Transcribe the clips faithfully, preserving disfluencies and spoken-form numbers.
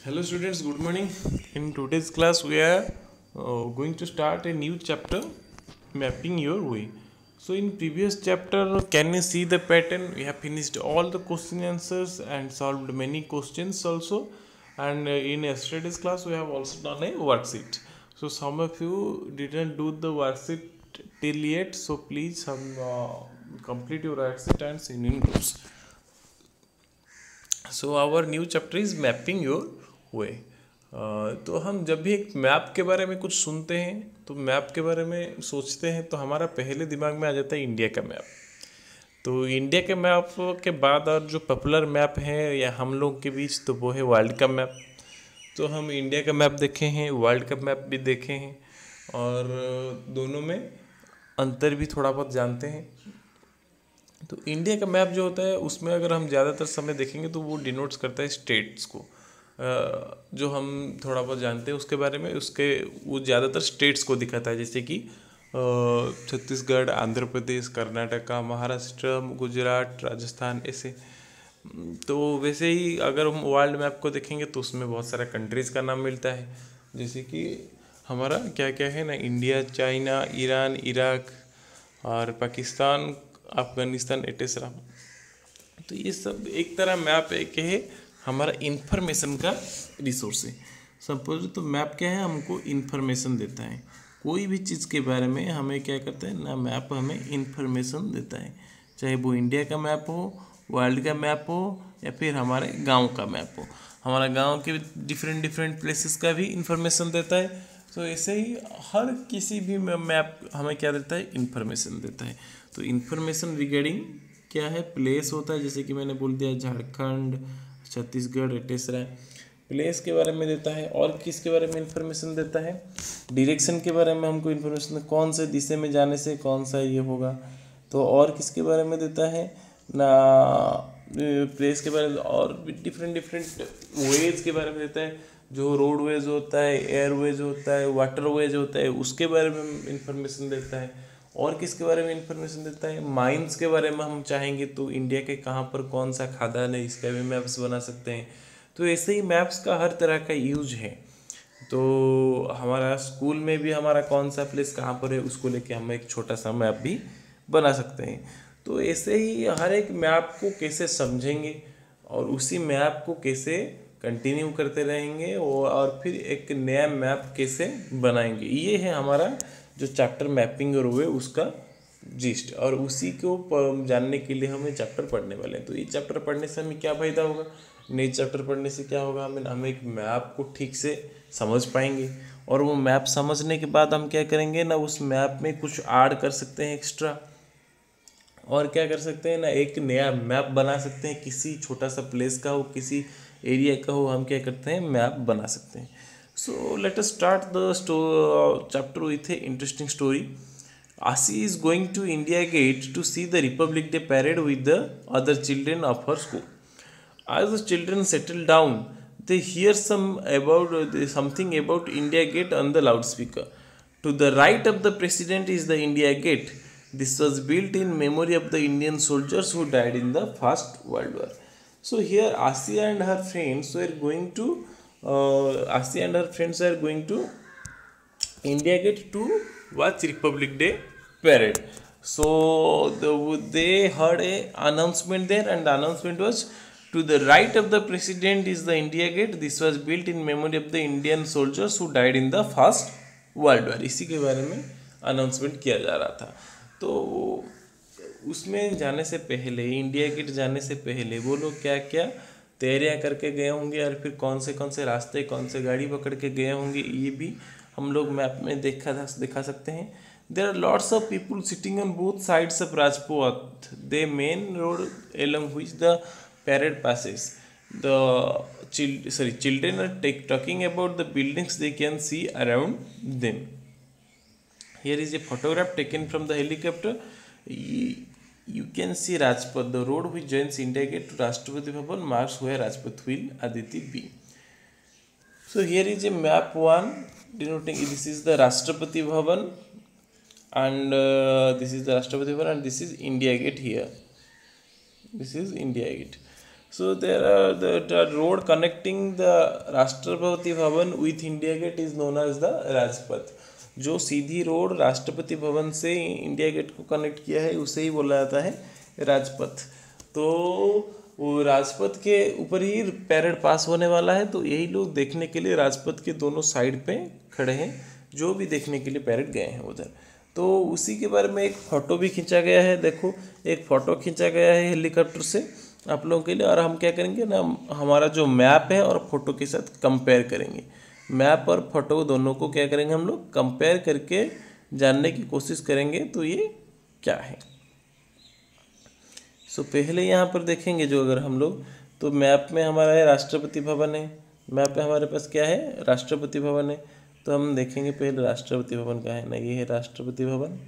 Hello students, good morning. In today's class we are uh, going to start a new chapter, mapping your way. So in previous chapter, can you see the pattern? We have finished all the question answers and solved many questions also. And uh, in yesterday's class we have also done a worksheet. So some of you didn't do the worksheet till yet, so please some uh, complete your worksheet and send in groups. So our new chapter is mapping your way. तो हम जब भी एक map के बारे में कुछ सुनते हैं तो मैप के बारे में सोचते हैं तो हमारा पहले दिमाग में आ जाता है इंडिया का मैप। तो इंडिया के मैप के बाद और जो पॉपुलर मैप है या हम लोग के बीच तो वो है वर्ल्ड का मैप। तो हम इंडिया का मैप देखे हैं, वर्ल्ड का मैप भी देखे हैं और दोनों में अंतर भी थोड़ा बहुत जानते हैं। तो इंडिया का मैप जो होता है उसमें अगर हम ज़्यादातर समय देखेंगे तो वो डिनोट्स करता है स्टेट्स को। जो हम थोड़ा बहुत जानते हैं उसके बारे में, उसके वो ज़्यादातर स्टेट्स को दिखाता है, जैसे कि छत्तीसगढ़, आंध्र प्रदेश, कर्नाटका, महाराष्ट्र, गुजरात, राजस्थान, ऐसे। तो वैसे ही अगर हम वर्ल्ड मैप को देखेंगे तो उसमें बहुत सारा कंट्रीज़ का नाम मिलता है, जैसे कि हमारा क्या क्या है ना, इंडिया, चाइना, ईरान, इराक और पाकिस्तान, अफगानिस्तान, एटेसरा। तो ये सब एक तरह मैप एक है हमारा इंफॉर्मेशन का रिसोर्स है। सपोज तो मैप क्या है, हमको इंफॉर्मेशन देता है कोई भी चीज़ के बारे में। हमें क्या करता है ना, मैप हमें इंफॉर्मेशन देता है, चाहे वो इंडिया का मैप हो, वर्ल्ड का मैप हो या फिर हमारे गांव का मैप हो। हमारा गांव के डिफरेंट डिफरेंट प्लेसेस का भी इंफॉर्मेशन देता है। तो ऐसे ही हर किसी भी मैप हमें क्या देता है, इंफॉर्मेशन देता है। तो इन्फॉर्मेशन रिगार्डिंग क्या है, प्लेस होता है, जैसे कि मैंने बोल दिया झारखंड, छत्तीसगढ़, एटेसरा, प्लेस के बारे में देता है। और किसके बारे में इन्फॉर्मेशन देता है, डायरेक्शन के बारे में हमको इन्फॉर्मेशन, कौन से दिशा में जाने से कौन सा ये होगा। तो और किसके बारे में देता है ना, प्लेस के बारे में, और डिफरेंट डिफरेंट वेज के बारे में देता है, जो रोडवेज होता है, एयरवेज होता है, वाटरवेज होता है, उसके बारे में इंफॉर्मेशन देता है। और किसके बारे में इंफॉर्मेशन देता है, माइंस के बारे में हम चाहेंगे तो इंडिया के कहाँ पर कौन सा खादान है इसका भी मैप्स बना सकते हैं। तो ऐसे ही मैप्स का हर तरह का यूज है। तो हमारा स्कूल में भी हमारा कौन सा प्लेस कहाँ पर है उसको लेके हम एक छोटा सा मैप भी बना सकते हैं। तो ऐसे ही हर एक मैप को कैसे समझेंगे और उसी मैप को कैसे कंटिन्यू करते रहेंगे और फिर एक नया मैप कैसे बनाएंगे, ये है हमारा जो चैप्टर मैपिंग और वे उसका जिस्ट। और उसी को जानने के लिए हमें चैप्टर पढ़ने वाले हैं। तो ये चैप्टर पढ़ने से हमें क्या फ़ायदा होगा, नए चैप्टर पढ़ने से क्या होगा, हमें हमें एक मैप को ठीक से समझ पाएंगे। और वो मैप समझने के बाद हम क्या करेंगे ना, उस मैप में कुछ ऐड कर सकते हैं एक्स्ट्रा, और क्या कर सकते हैं ना, एक नया मैप बना सकते हैं। किसी छोटा सा प्लेस का हो, किसी एरिया का हो, हम क्या करते हैं, मैप बना सकते हैं। So let us start the sto- chapter with an interesting story. Asi is going to India Gate to see the Republic Day parade with the other children of her school. As the children settle down, they hear some about uh, something about India Gate on the loudspeaker. To the right of the president is the India Gate. This was built in memory of the Indian soldiers who died in the First World War. So here Asi and her friends were going to uh, Asi and her friends are going to India Gate to watch Republic Day parade. So the, they heard a announcement there, and the announcement was, to the right of the president is the India Gate. This was built in memory of the Indian soldiers who died in the First World War. इसी के बारे में announcement किया जा रहा था। तो उसमें जाने से पहले, इंडिया गेट जाने से पहले वो लोग क्या क्या तैयारियां करके गए होंगे और फिर कौन से कौन से रास्ते, कौन से गाड़ी पकड़ के गए होंगे, ये भी हम लोग मैप में देखा दिखा सकते हैं। There are lots of people sitting on both sides of Rajpath, the main road along which the parade passes. The child, sorry, children are take, talking about the buildings they can see around them. Here is a photograph taken from the helicopter. You can see Rajpath, the road which joins India Gate to Rashtrapati Bhavan, marks where Rajpath will Aditi be. So here is a map one denoting this is the Rashtrapati Bhavan, and uh, this is the Rashtrapati Bhavan, and this is India Gate here. This is India Gate. So there are the, the road connecting the Rashtrapati Bhavan with India Gate is known as the Rajpath. जो सीधी road Rashtrapati Bhavan से India gate को connect किया है उसे ही बोला जाता है राजपथ। तो वो राजपथ के ऊपर ही पैरेड पास होने वाला है, तो यही लोग देखने के लिए राजपथ के दोनों साइड पे खड़े हैं, जो भी देखने के लिए पैरेड गए हैं उधर। तो उसी के बारे में एक फ़ोटो भी खींचा गया है। देखो एक फ़ोटो खींचा गया है हेलीकॉप्टर से आप लोगों के लिए, और हम क्या करेंगे ना, हमारा जो मैप है और फोटो के साथ कंपेयर करेंगे। मैप और फोटो दोनों को क्या करेंगे हम लोग कंपेयर करके जानने की कोशिश करेंगे तो ये क्या है। सो पहले यहाँ पर देखेंगे जो अगर हम लोग, तो मैप में हमारा है राष्ट्रपति भवन है, मैप में हमारे पास क्या है राष्ट्रपति भवन है। तो हम देखेंगे पहले राष्ट्रपति भवन का है ना, ये है राष्ट्रपति भवन,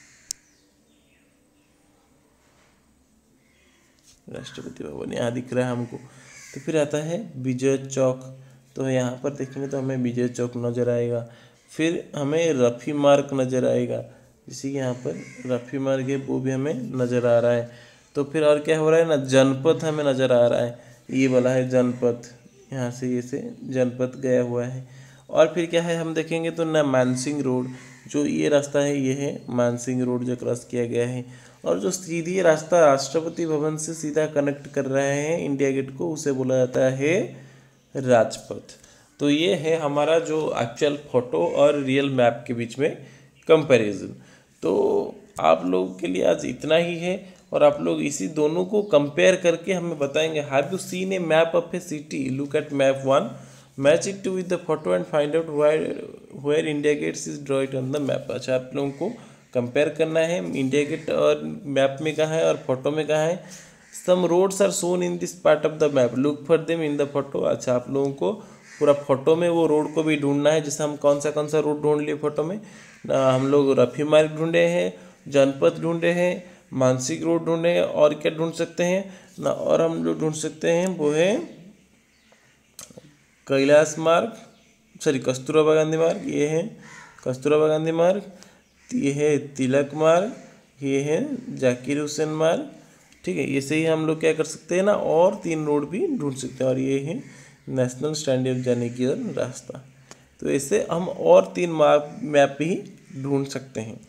राष्ट्रपति भवन यहाँ दिख रहा है हमको। तो फिर आता है विजय चौक, तो यहाँ पर देखेंगे तो हमें विजय चौक नज़र आएगा। फिर हमें रफ़ी मार्ग नज़र आएगा, इसी के यहाँ पर रफ़ी मार्ग है वो भी हमें नज़र आ रहा है। तो फिर और क्या हो रहा है ना, जनपथ हमें नज़र आ रहा है, ये वाला है जनपथ, यहाँ से ये से जनपथ गया हुआ है। और फिर क्या है हम देखेंगे तो ना मानसिंह रोड, जो ये रास्ता है ये है मानसिंह रोड जो क्रॉस किया गया है। और जो सीधी रास्ता राष्ट्रपति भवन से सीधा कनेक्ट कर रहे हैं इंडिया गेट को, उसे बोला जाता है राजपथ। तो ये है हमारा जो एक्चुअल फोटो और रियल मैप के बीच में कंपैरिजन। तो आप लोगों के लिए आज इतना ही है, और आप लोग इसी दोनों को कंपेयर करके हमें बताएंगे। Have you seen a map of a city, look at map one, match it to with the photo and find out where India Gates is draw it on the map. अच्छा आप लोगों को compare करना है India gate और map में कहाँ है और फोटो में कहाँ है। Some roads are shown in this part of the map, look for them in the photo. अच्छा आप लोगों को पूरा फोटो में वो रोड को भी ढूंढना है, जैसे हम कौन सा कौन सा रोड ढूंढ लिए फोटो में ना, हम लोग रफ़ी मार्ग ढूंढे हैं, जनपथ ढूंढे हैं, मानसिक रोड ढूंढे हैं, और क्या ढूंढ सकते हैं ना, और हम जो ढूंढ सकते हैं वो है कैलाश मार्ग, सॉरी कस्तूरबा गांधी मार्ग, ये है कस्तूरबा गांधी मार्ग, ये है तिलक मार्ग, ये है जाकिर हुसैन मार्ग। ठीक है, ऐसे ही हम लोग क्या कर सकते हैं ना, और तीन रोड भी ढूंढ सकते हैं, और ये है नेशनल स्टैडियम जाने की ओर रास्ता। तो ऐसे हम और तीन मैप भी ढूंढ सकते हैं।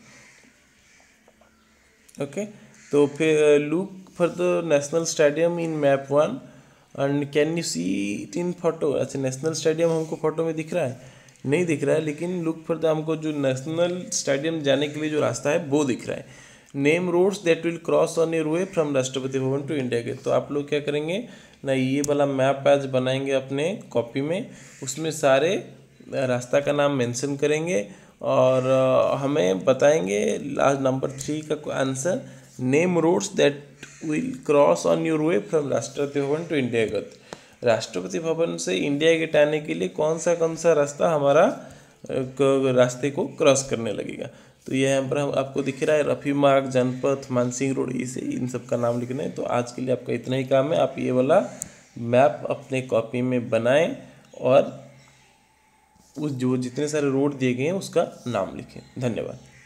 ओके, तो फिर look for the national stadium in map one and can you see it in photo. अच्छा नेशनल स्टेडियम हमको फोटो में दिख रहा है, नहीं दिख रहा है, लेकिन लुक फॉर द हमको जो नेशनल स्टेडियम जाने के लिए जो रास्ता है वो दिख रहा है। Name roads that will cross on your way from Rashtrapati Bhavan to India gate. तो आप लोग क्या करेंगे ना, ये वाला मैप आज बनाएंगे अपने कॉपी में, उसमें सारे रास्ता का नाम मेंशन करेंगे, और हमें बताएंगे लास्ट नंबर थ्री का answer, name roads that will cross on your way from Rashtrapati Bhavan to India gate. Rashtrapati Bhavan से इंडिया गेट आने के लिए कौन सा कौन सा रास्ता हमारा रास्ते को क्रॉस करने लगेगा। तो ये यहाँ पर हम आपको दिख रहा है रफ़ी मार्ग, जनपथ, मानसिंह रोड, इसे इन सब का नाम लिखना है। तो आज के लिए आपका इतना ही काम है, आप ये वाला मैप अपने कॉपी में बनाएं और उस जो जितने सारे रोड दिए गए हैं उसका नाम लिखें। धन्यवाद।